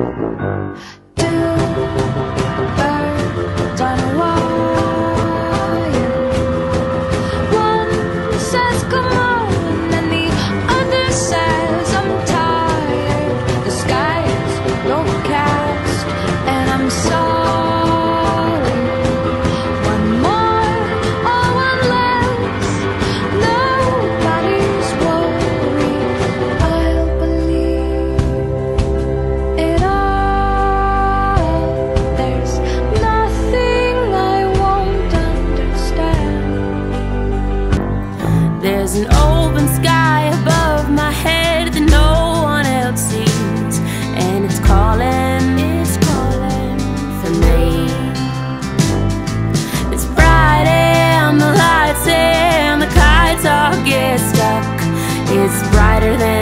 birds on a wire. One says come on and the other says I'm tired. The sky is overcast and I'm sorry. One more or one less, nobody's worried. I'll believe it all. There's nothing I won't understand. There's an open sky above my head that no one else sees, and it's calling for me. It's Friday and the lights and the kites all get stuck. It's brighter than